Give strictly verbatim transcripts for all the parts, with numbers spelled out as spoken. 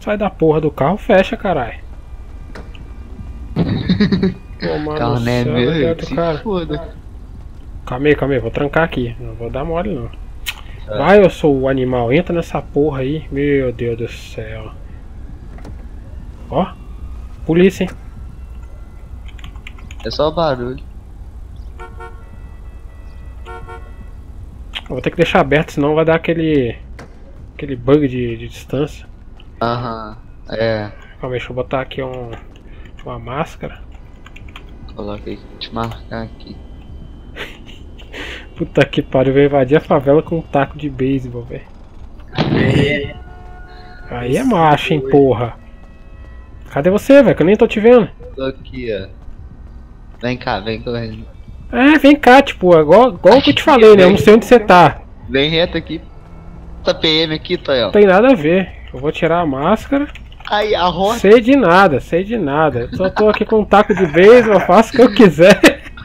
sai da porra do carro, fecha, caralho. Carro não é meu, do se cara. foda. Calma aí, calma aí, vou trancar aqui. Não vou dar mole não. Vai, eu sou o animal, entra nessa porra aí. Meu Deus do céu. Ó, polícia, hein? É só barulho. Eu vou ter que deixar aberto, senão vai dar aquele. Aquele bug de, de distância. Aham, é. Calma aí, deixa eu botar aqui um, uma máscara. Coloca aí, vou te marcar aqui. Puta que pariu, vai invadir a favela com um taco de beisebol, velho. É. Aí é macho, hein, porra. Cadê você, velho? Que eu nem tô te vendo. Tô aqui, ó. Vem cá, vem correndo. É, vem cá, tipo, igual, igual que eu te falei, né? Eu não sei onde você tá. Vem reto aqui. Essa P M aqui, Tonhão. Não tem nada a ver. Eu vou tirar a máscara. Aí, a roça. Sei de nada, sei de nada. Eu só tô aqui com um taco de beisebol, eu faço o que eu quiser.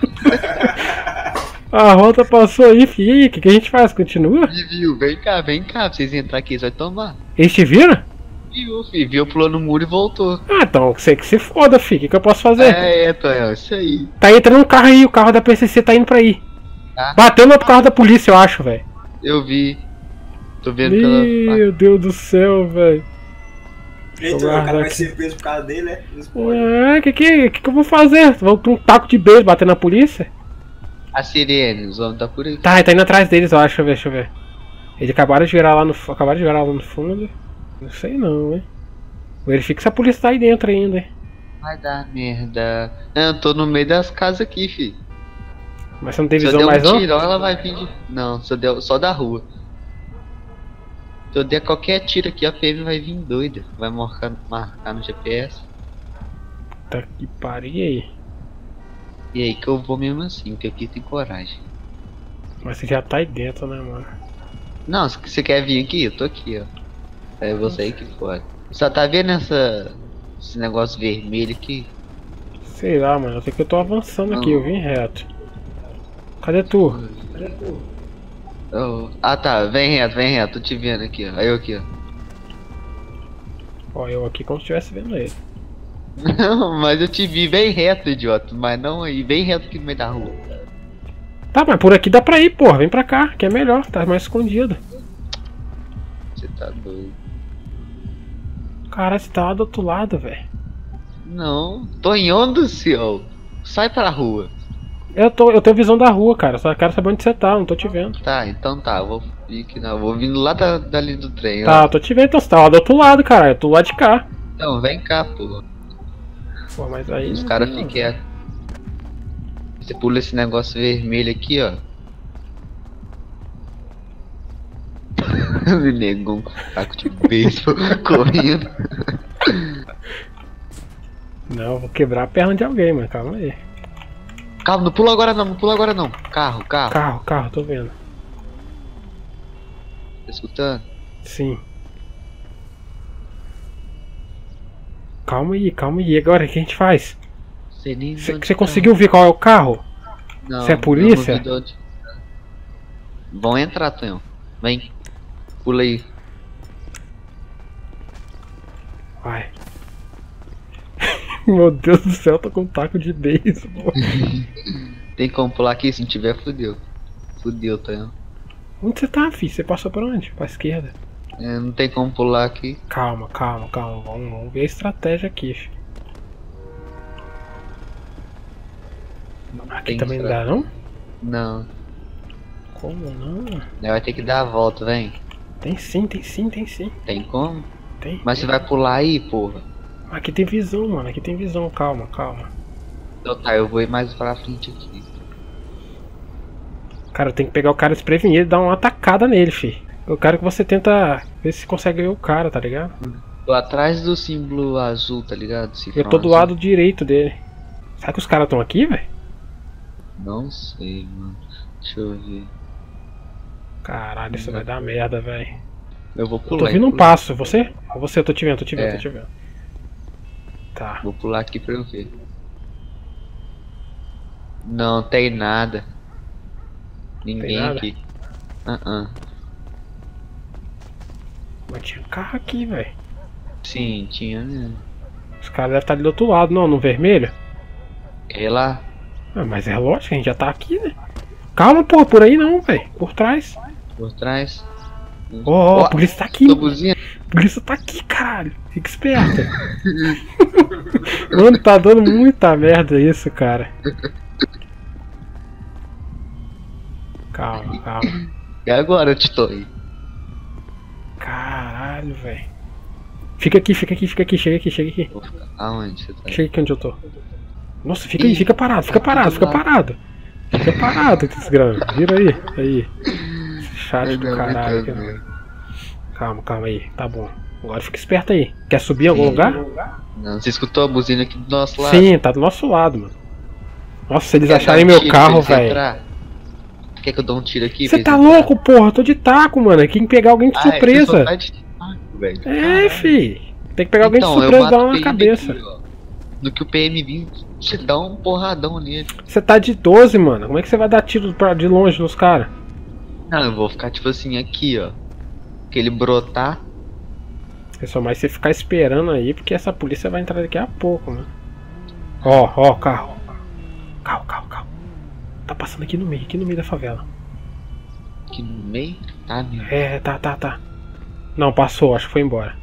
A rota passou aí, fi. O que, que a gente faz? Continua? Me viu, vem cá, vem cá. Pra vocês entrarem aqui, você vai tomar. Eles te viram? Viu, filho. Viu, pulou no muro e voltou. Ah, então você que se foda, fi. O que, que eu posso fazer? É, é, Tonhão, isso aí. Tá entrando um carro aí, o carro da P C C tá indo pra aí. Tá. Bateu no outro carro da polícia, eu acho, velho. Eu vi. Tô vendo pela. Meu Deus do céu, velho. Eita, o cara vai ser preso por causa dele, né? Não pode. Ah, que que, que que eu vou fazer? Vou com um taco de beijo bater na polícia? A sirene, os homens tá por aí. Tá, ele tá indo atrás deles, eu acho. Deixa eu ver, deixa eu ver. Eles acabaram de virar lá no, acabaram de virar lá no fundo. Não sei não, hein. Verifique se a polícia tá aí dentro ainda, hein. Vai dar merda. Não, eu tô no meio das casas aqui, fi. Mas você não tem Se eu visão der um mais não? tirão, ela vai vir de... Não, se eu der... só da rua. Se eu der qualquer tiro aqui, a P M vai vir doida. Vai marcar, marcar no G P S. Tá que pariu, e aí? E aí que eu vou mesmo assim, porque aqui tem coragem. Mas você já tá aí dentro, né, mano? Não, se você quer vir aqui, eu tô aqui, ó. É você aí que pode. Só tá vendo essa... esse negócio vermelho aqui? Sei lá, mano. Eu sei que eu tô avançando aqui, eu vim reto. Cadê tu? Oh, ah tá, vem reto, vem reto, tô te vendo aqui, ó. Aí eu aqui, ó. Ó, eu aqui como se estivesse vendo ele. Não, mas eu te vi bem reto, idiota. Mas não aí, bem reto aqui no meio da rua. Tá, mas por aqui dá pra ir, porra. Vem pra cá, que é melhor, tá mais escondido. Você tá doido. Cara, você tá lá do outro lado, velho. Não, Tonhão do céu. Sai pra rua. Eu, tô, eu tenho visão da rua, cara. Só quero saber onde você tá, não tô te vendo. Tá, então tá, eu vou vir aqui, não. Vou vindo lá da, dali do trem, Tá, ó. eu tô te vendo, então você tá lá do outro lado, cara. Eu tô lá de cá. Então, vem cá, pô. Pô, mas aí. Os não caras tem, ficam aqui. Você pula esse negócio vermelho aqui, ó. Me negou um taco de beisebol correndo. Não, eu vou quebrar a perna de alguém, mano. Calma aí. Calma, não pula agora não, não pula agora não. Carro, carro. Carro, carro, tô vendo. Tá escutando? Sim. Calma aí, calma aí. Agora o que a gente faz? Sei nem Você onde tá. conseguiu ver qual é o carro? Não, Você é polícia? não vi de onde. Vão entrar, Tonhão. Vem. Pula aí. Vai. Meu Deus do céu, eu tô com um taco de beisebol. Tem como pular aqui? Se não tiver, fudeu. Fudeu, Tonhão. Onde você tá, filho? Você passou pra onde? Pra esquerda. É, não tem como pular aqui. Calma, calma, calma. Vamos, vamos ver a estratégia aqui, filho. Aqui Tem também não estratégia. dá, não? Não. Como não? Vai ter que dar a volta, vem. Tem sim, tem sim, tem sim. Tem como? Tem. Mas você vai pular aí, porra. Aqui tem visão, mano. Aqui tem visão. Calma, calma. Então tá, eu vou ir mais pra frente aqui. Cara, eu tenho que pegar o cara desprevenido e dar uma atacada nele, fi. Eu quero que você tenta ver se consegue ver o cara, tá ligado? Tô atrás do símbolo azul, tá ligado? Eu tô do lado direito dele. Será que os caras estão aqui, velho? Não sei, mano. Deixa eu ver. Caralho, isso vai dar merda, velho. Eu vou Eu pular. tô vindo um pular. passo. Você? Ou você? Eu tô te vendo, tô te vendo, É. tô te vendo. Tá. Vou pular aqui pra eu ver. Não tem nada. Ninguém nada? aqui. Ah, uh -uh. Mas tinha carro aqui, velho. Sim, tinha mesmo. Os caras devem estar ali do outro lado, não, no vermelho. Quer ir lá? Ah, mas é lógico, a gente já tá aqui, né? Calma, porra, por aí não, velho. Por trás. Por trás. Ó, ó, a polícia tá aqui. Tua buzina. A polícia tá aqui, caralho. Fica esperto. Mano, tá dando muita merda isso, cara. Calma, calma. E agora, Titoy? Caralho, velho. Fica aqui, fica aqui, fica aqui, chega aqui, chega aqui. Vou ficar- Aonde você tá? Chega aqui onde eu tô. Nossa, fica aí, Ih, fica parado, fica tá parado, tudo fica lá. parado. Fica parado, desgrama. Vira aí, aí. Esse chat do Não, caralho. não, cara. não. Calma, calma aí, tá bom. Agora fica esperto aí. Quer subir em algum Sim. lugar? Não, você escutou a buzina aqui do nosso lado? Sim, tá do nosso lado, mano. Nossa, se eles Quer acharem dar um meu tiro carro, pra eles velho. entrar? Quer que eu dou um tiro aqui? Você pra tá eles entrar? louco, porra? Eu tô de taco, mano. Tem que pegar alguém de Ah, você surpresa. só tá de taco, velho. É, Caralho. fi. Tem que pegar alguém Então, de eu surpresa e mato dar o uma P M cabeça. aqui, ó. No que o P M vir, você dá um porradão nele. Você tá de doze, mano. Como é que você vai dar tiro pra, de longe nos caras? Não, eu vou ficar tipo assim aqui, ó. Que ele brotar. É só mais você ficar esperando aí, porque essa polícia vai entrar daqui a pouco, mano. Ó, ó, carro. Carro, carro, carro. Tá passando aqui no meio, aqui no meio da favela. Aqui no meio. Tá, meu. É, tá, tá, tá. Não, passou, acho que foi embora.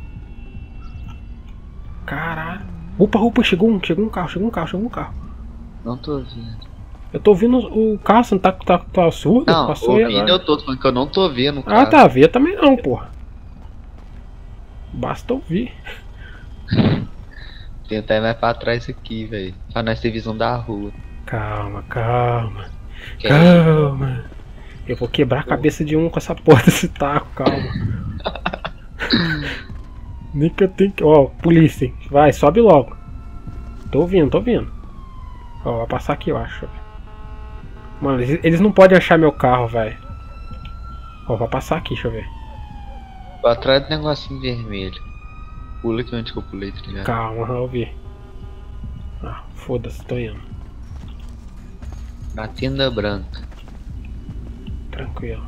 Caralho. Upa, upa, chegou um, chegou um carro, chegou um carro, chegou um carro. Não tô vendo. Eu tô ouvindo o carro, você não tá, tá, tá surdo? Não, Passou aí ouvindo agora. eu tô, tô falando que eu não tô vendo. Ah, Cara. tá, vê também não, porra. Basta ouvir. Tentar ir mais pra trás aqui, velho. Pra nós ter visão da rua. Calma, calma. Que Calma. Eu vou quebrar a cabeça de um com essa porra desse taco, calma. Nem que eu tenho que. Ó, polícia, hein? Vai, sobe logo. Tô ouvindo, tô ouvindo. Ó, vai passar aqui, eu acho. Mano, eles, eles não podem achar meu carro, velho. Ó, vai passar aqui, deixa eu ver. Tô atrás do negocinho vermelho. Pula aqui onde que eu pulei, tá ligado? Calma, eu ouvi. Ah, foda-se, tô indo. Na tenda branca. Tranquilo.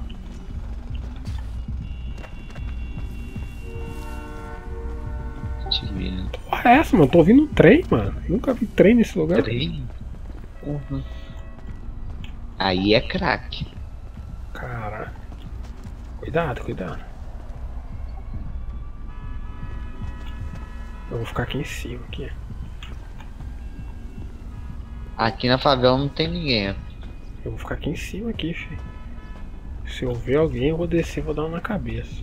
Te vendo. Porra, é essa, mano? Tô ouvindo um trem, mano. Nunca vi trem nesse lugar. Trem? Uhum. Aí é craque. Caralho. Cuidado, cuidado. Eu vou ficar aqui em cima, aqui. Aqui na favela não tem ninguém. ó. Eu vou ficar aqui em cima, aqui, filho. Se eu ver alguém, eu vou descer e vou dar uma na cabeça.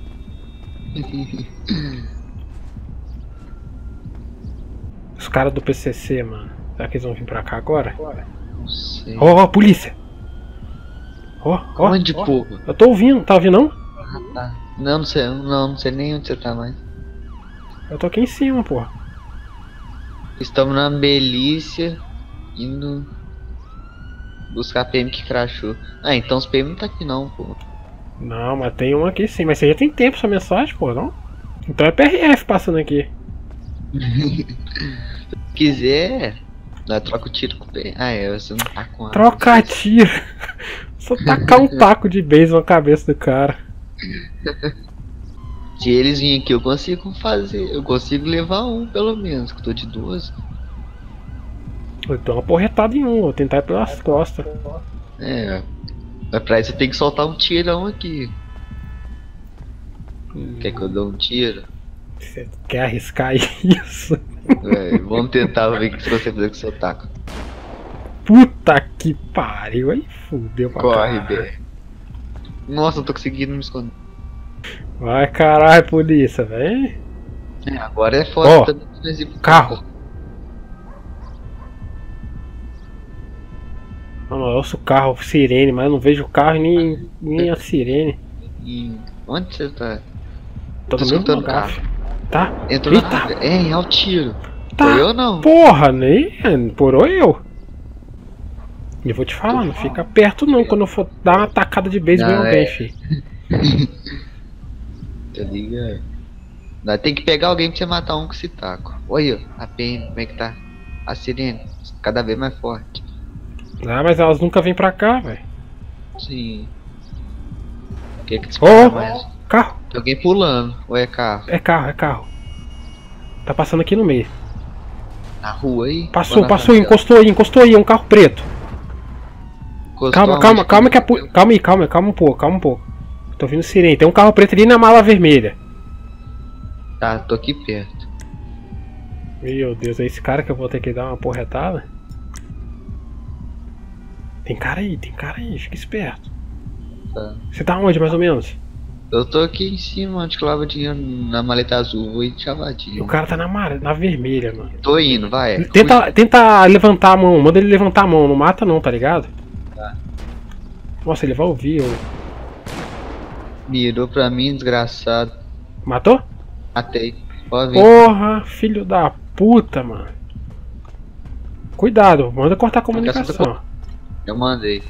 Os caras do P C C, mano. Será que eles vão vir pra cá agora? Não sei. Ó, ó, polícia! Ó, ó. Onde, porra? Eu tô ouvindo, tá ouvindo não? Ah, tá. Não, não sei, não, não sei nem onde você tá mais. Eu tô aqui em cima, porra. Estamos na Belícia, indo buscar P M que crashou. Ah, então os P M não tá aqui não, pô. Não, mas tem um aqui sim. Mas você já tem tempo essa mensagem, pô, não? Então é P R F passando aqui. Se quiser, nós troca o tiro com o P M. Ah, é, você não tá com a... Trocar tiro. Só tacar um taco de beijo na cabeça do cara. Se eles virem aqui, eu consigo fazer. Eu consigo levar um, pelo menos, que eu tô de duas. Eu dou uma porretada em um, vou tentar ir pelas costas. É. Mas pra isso eu tenho que soltar um tirão aqui. Hum, Quer que eu dê um tiro? Você quer arriscar isso? É, vamos tentar ver o que você fizer com o seu taco. Puta que pariu, aí fudeu pra Corre, caralho. B. Nossa, não tô conseguindo me esconder. Vai caralho, polícia, vem. É, agora é foda. Ó, também nós ir pro Carro. Mano, eu ouço o carro, sirene, mas eu não vejo o carro e nem, nem a sirene. E onde você tá? Tô Tô no mesmo escutando o lugar, carro. filho. Tá? Entrou Eita, na... É, é o tiro. tá. Foi eu não? Porra, nem porou eu. E eu vou te falar, não fica perto não quando eu for dar uma tacada de beisebol em Não, alguém, é. filho. Tá ligado? Nós tem que pegar alguém pra você matar um com esse taco. Olha, a P M, como é que tá? A sirene, cada vez mais forte. Ah, mas elas nunca vêm pra cá, velho. Sim. O que que Ô, dispara mais? carro. Tem alguém pulando, ou é carro? É carro, é carro. Tá passando aqui no meio. Na rua aí? Passou, passou, encostou aí, encostou aí, é um carro preto. Encostou Calma, aonde? calma, calma que a pu... Calma aí, calma, calma um pouco, calma um pouco. Tô ouvindo sirene, tem um carro preto ali na mala vermelha. Tá, tô aqui perto. Meu Deus, é esse cara que eu vou ter que dar uma porretada? Tem cara aí, tem cara aí, fica esperto. Tá. Você tá onde, mais ou menos? Eu tô aqui em cima, onde que lava dinheiro na maleta azul, vou ir te E chavadinho. o cara tá na, mar... na vermelha, mano. Tô indo, vai. Tenta, tenta levantar a mão, manda ele levantar a mão, não mata não, tá ligado? Tá. Nossa, ele vai ouvir, eu... Mirou pra mim, desgraçado. Matou? Matei. Pode vir. Porra, filho da puta, mano. Cuidado, manda cortar a comunicação. Eu mandei.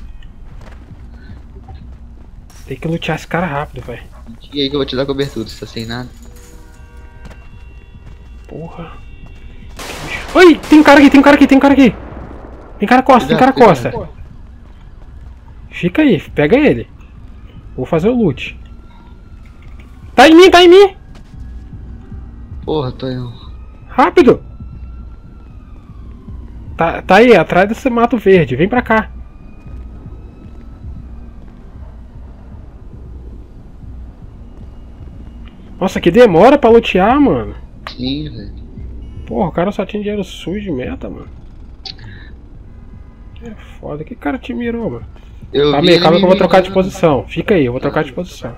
Tem que lutear esse cara rápido, velho. E aí que eu vou te dar cobertura, você tá sem nada. Porra. Oi, tem um cara aqui, tem um cara aqui, tem um cara aqui. Tem cara costa, tem cara costa. Fica aí, pega ele. Vou fazer o loot. Tá em mim, tá em mim. Porra, tô eu. Rápido. Tá, tá aí, atrás desse mato verde, vem pra cá. Nossa, que demora pra lutear, mano. Sim, velho. Porra, o cara só tinha dinheiro sujo de meta, mano. É foda, que cara te mirou, mano? Eu Calma vi aí, ele calma que eu vou me trocar de mirando. posição. Fica aí, eu vou trocar de posição.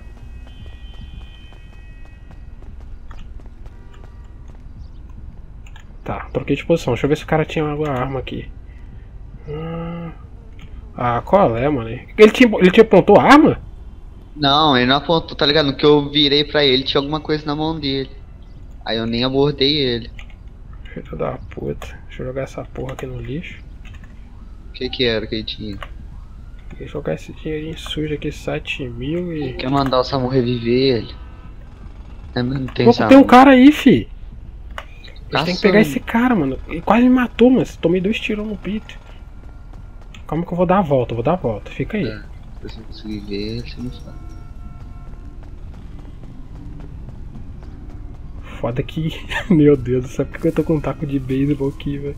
Tá, troquei de posição. Deixa eu ver se o cara tinha alguma arma aqui. Hum... Ah, qual é, mano? Ele te, ele te apontou a arma? Não, ele não apontou, tá ligado? No que eu virei pra ele, tinha alguma coisa na mão dele. Aí eu nem abordei ele. Filho da puta. Deixa eu jogar essa porra aqui no lixo. O que que era que ele tinha? Vou jogar esse dinheirinho sujo aqui, sete mil e... Quer mandar o Samu reviver ele? É, mas não tem Pô, Samu. tem um cara aí, fi. A Tá gente tem que pegar saindo. esse cara, mano. Ele quase me matou, mas tomei dois tiros no peito. Calma que eu vou dar a volta, eu vou dar a volta. Fica aí. É, se você conseguir ver, você não sabe. Foda que... Meu Deus, sabe por que eu tô com um taco de beisebol aqui, velho?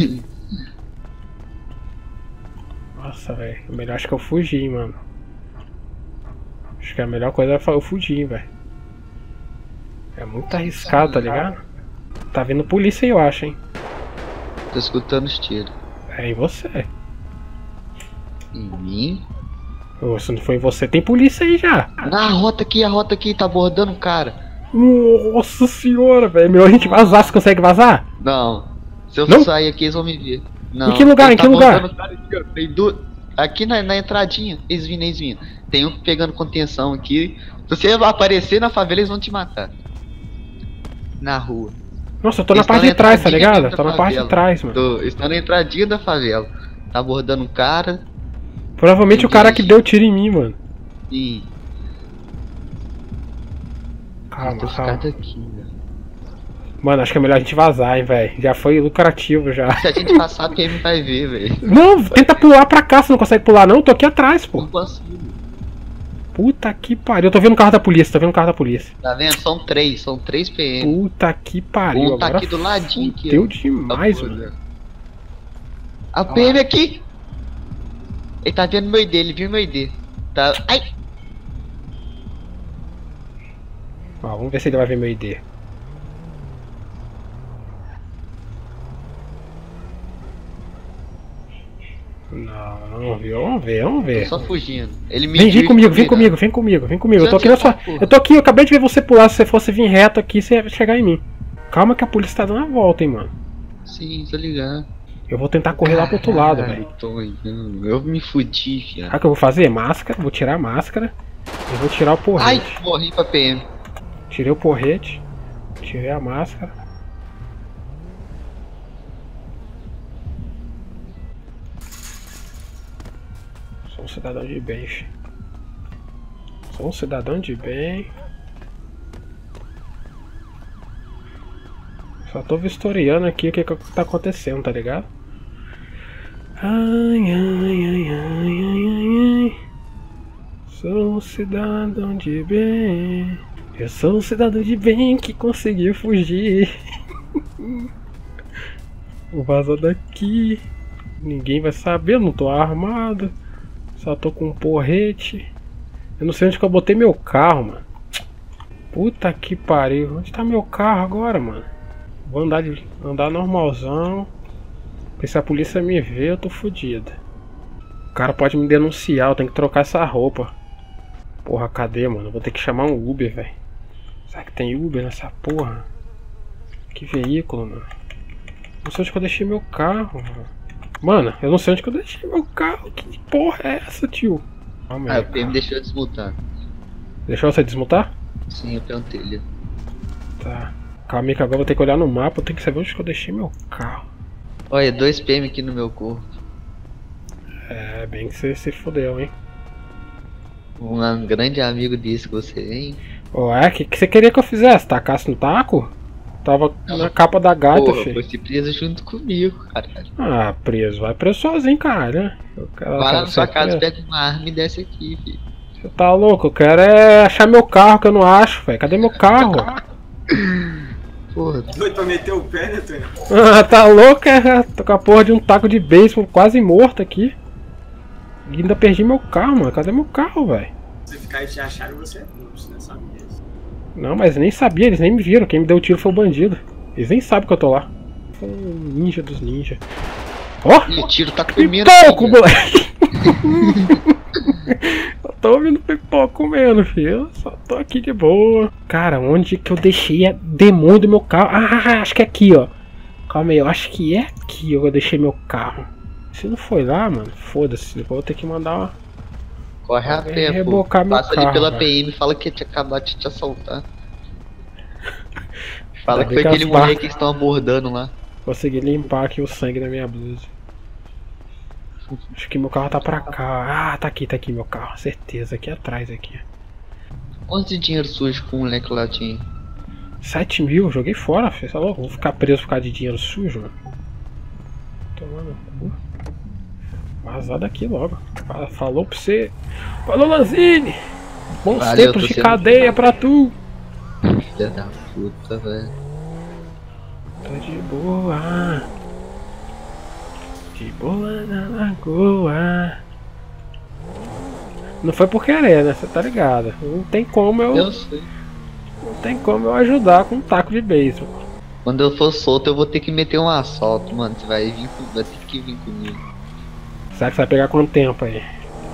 Nossa, velho. Melhor acho que eu fugi, mano. Acho que a melhor coisa é eu fugir, velho. É muito arriscado, tá ligado? Tá vindo polícia aí, eu acho, hein? Tô escutando os tiros. É em você. Em mim? Ô, se não foi em você, tem polícia aí já. Na rota aqui, a rota aqui, tá abordando um cara. Nossa senhora, velho. Melhor a gente vazar. Você consegue vazar? Não. Se eu Não? sair aqui, eles vão me ver. Não. Em que lugar? Ele Em tá que lugar? abordando o cara aqui, ó. Tem du... Aqui na, na entradinha. Eles vindo, eles vindo. Tem um pegando contenção aqui. Se você aparecer na favela, eles vão te matar. Na rua. Nossa, eu tô na Eles parte tão de trás, tá entradinha ligado? dentro Tô da na parte de favela. trás, mano. Tô, eles estão na entradinha da favela. Tá abordando um cara. Provavelmente o cara que deu tiro em mim, mano. E. Calma, Tem calma. escada aqui, velho. Mano, acho que é melhor a gente vazar, hein, velho. Já foi lucrativo já. Se a gente passar, quem me vai ver, velho? Não, tenta pular pra cá, você não consegue pular não? Eu tô aqui atrás, pô. Não consigo. Puta que pariu. Eu tô vendo o carro da polícia, tô vendo o carro da polícia. Tá vendo? São três, são três P M. Puta que pariu. Um tá Agora aqui do ladinho aqui, deu ó. demais, Tá mano. porra. A P M aqui! Ele tá vendo meu I D, ele viu meu I D. Tá. Ai! Ó, vamos ver se ele vai ver meu I D. Não, não viu? Vamos ver, vamos Tô ver. só fugindo. Ele me Vem, vem viu e comigo, ficou vem virado. comigo, vem comigo, vem comigo. Eu tô aqui Já na sua. tinha, porra. Eu tô aqui, eu acabei de ver você pular. Se você fosse vir reto aqui, você ia chegar em mim. Calma que a polícia tá dando a volta, hein, mano. Sim, tô ligado. Eu vou tentar correr lá pro outro lado, Ai, velho. tô olhando. Eu me fudi, Sabe fiado. o que eu vou fazer? Máscara, vou tirar a máscara. E vou tirar o porrete. Ai, morri pra P M. Tirei o porrete. Tirei a máscara. Sou um cidadão de bem, fi. Sou um cidadão de bem. Só tô vistoriando aqui o que, que tá acontecendo, tá ligado? Ai, ai, ai, ai, ai, ai, ai. Sou um cidadão de bem. Eu sou um cidadão de bem que conseguiu fugir. Vou vazar daqui. Ninguém vai saber, não tô armado. Só tô com um porrete. Eu não sei onde que eu botei meu carro, mano. Puta que pariu. Onde tá meu carro agora, mano? Vou andar, de, andar normalzão. Porque se a polícia me ver, eu tô fodido. O cara pode me denunciar, eu tenho que trocar essa roupa. Porra, cadê, mano? Eu vou ter que chamar um Uber, velho. Será que tem Uber nessa porra? Que veículo, mano. Não sei onde que eu deixei meu carro, mano. Mano, eu não sei onde que eu deixei meu carro. Que porra é essa, tio? Calma aí, ah, o P M deixou eu desmutar. Deixou você desmutar? Sim, eu perguntei ele. Tá. Calma aí que agora eu vou ter que olhar no mapa. Eu tenho que saber onde que eu deixei meu carro. Olha, dois P M aqui no meu corpo. É, bem que você se fodeu, hein? Um grande amigo disse que você, hein? Ué, o que, que você queria que eu fizesse? Tacasse no taco? Tava Não. na capa da gata, Porra, filho. você preso junto comigo, caralho. Ah, preso. Vai preso sozinho, cara. Eu quero, Vai lá quero na sua ser casa, preso. pega uma arma e desce aqui, filho. Você tá louco? Eu quero é achar meu carro, que eu não acho, velho. Cadê meu carro? Porra, Doido pra meter o pé, né, Tonho? Ah, tá louco? É? Tô com a porra de um taco de beisebol quase morto aqui. E ainda perdi meu carro, mano. Cadê meu carro, velho? Se ficar e te acharem, você é burro, você não sabe disso. Não, mas nem sabia, eles nem me viram. Quem me deu o tiro foi o bandido. Eles nem sabem que eu tô lá. Foi um ninja dos ninjas. Ó! o tiro tá comendo. Pipoco, filho. moleque! Eu tô ouvindo pipoco comendo, filho. Eu só tô aqui de boa. Cara, onde que eu deixei a demônio do meu carro? Ah, acho que é aqui, ó. Calma aí, eu acho que é aqui ó, eu deixei meu carro. Se não foi lá, mano, foda-se. Depois eu vou ter que mandar uma... Corre a Vai pé, pô. rebocar meu Passa carro, ali pela velho. P M e fala que tinha acabado de te assaltar. Fala Ainda que bem foi que aquele as moleque barcas- que estão abordando lá. Consegui limpar aqui o sangue da minha blusa. Acho que meu carro tá pra cá. Ah, tá aqui, tá aqui meu carro. Certeza, aqui atrás, aqui. Quanto de dinheiro sujo que o moleque lá tinha? sete mil, joguei fora, filho. Tá louco? Vou ficar preso por causa de dinheiro sujo, mano. Tomando cu. Vazar daqui logo. Fala- Falou pra você. Falou, Lanzini! Bons Valeu, tempos tô de sendo- cadeia pra tu! Filha da puta, velho. Tô de boa. De boa na lagoa. Não foi por querer, né? Você tá ligado? Não tem como eu. Eu sei. Não tem como eu ajudar com um taco de beisebol. Quando eu for solto, eu vou ter que meter um assalto, mano. Você vai vir com... vai ter que vir comigo. Será que vai pegar quanto tempo aí?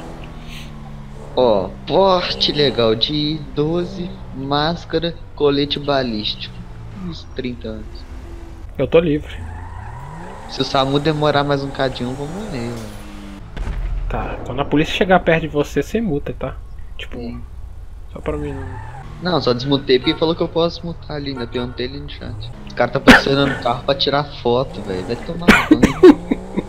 Ó, porte legal de doze, máscara, colete balístico. Uns trinta anos. Eu tô livre. Se o SAMU demorar mais um cadinho, eu vou morrer, mano. Tá, quando a polícia chegar perto de você, você multa, tá? Tipo, Sim. só pra mim não. Não, só desmutei porque falou que eu posso mutar ali, ainda perguntei ele no chat. O cara tá pressionando o carro pra tirar foto, velho. Vai tomar banho.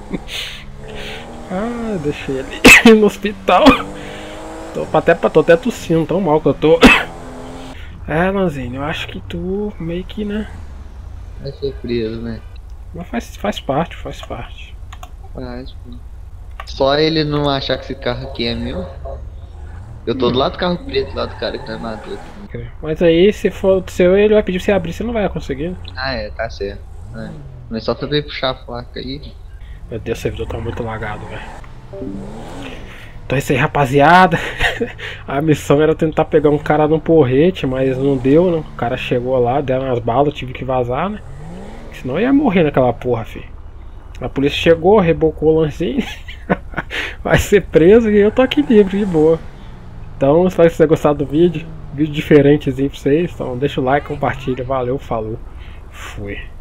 Ah, deixei ele no hospital. Tô até, tô até tossindo, tão mal que eu tô. É, Lanzinho, eu acho que tu meio que, né? Vai ser preso, né? Mas faz, faz parte, faz parte. Faz, pô. Só ele não achar que esse carro aqui é meu. Eu tô do lado do carro preto, lá do cara que nós matou. Mas aí, se for do seu, ele vai pedir pra você abrir, você não vai conseguir. Ah, é, tá certo. É. Mas só também puxar a placa aí. Meu Deus, o servidor tá muito lagado, velho. Então é isso aí, rapaziada. A missão era tentar pegar um cara num porrete, mas não deu, né? O cara chegou lá, deram umas balas, eu tive que vazar, né? Senão eu ia morrer naquela porra, filho. A polícia chegou, rebocou o lancinho. Vai ser preso e eu tô aqui livre, de boa. Então, espero que vocês tenham gostado do vídeo. Vídeo diferentezinho pra vocês. Então deixa o like, compartilha. Valeu, falou. Fui.